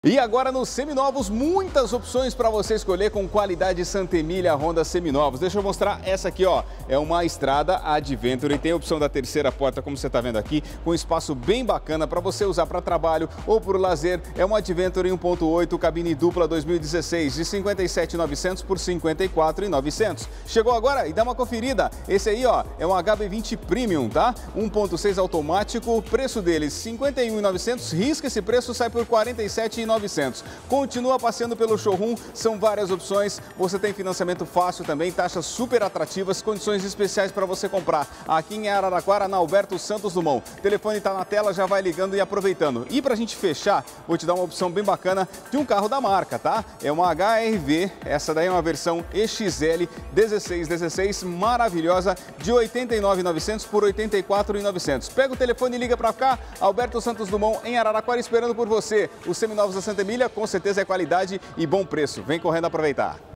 E agora nos seminovos, muitas opções para você escolher com qualidade Santa Emília Honda Seminovos. Deixa eu mostrar essa aqui, ó. É uma Estrada Adventure e tem a opção da terceira porta, como você está vendo aqui, com espaço bem bacana para você usar para trabalho ou por lazer. É uma Adventure 1.8, cabine dupla 2016, de 57.900 por 54.900. Chegou agora e dá uma conferida. Esse aí, ó, é um HB20 Premium, tá? 1.6 automático, preço dele 51.900, risca esse preço, sai por 47.900. Continua passeando pelo showroom, são várias opções. Você tem financiamento fácil também, taxas super atrativas, condições especiais para você comprar. Aqui em Araraquara, na Alberto Santos Dumont. O telefone está na tela, já vai ligando e aproveitando. E para a gente fechar, vou te dar uma opção bem bacana de um carro da marca, tá? É uma HR-V, essa daí é uma versão EXL 1616, maravilhosa, de 89.900 por 84.900. Pega o telefone e liga para cá, Alberto Santos Dumont, em Araraquara, esperando por você. Os seminovos da Santa Emília, com certeza é qualidade e bom preço. Vem correndo aproveitar.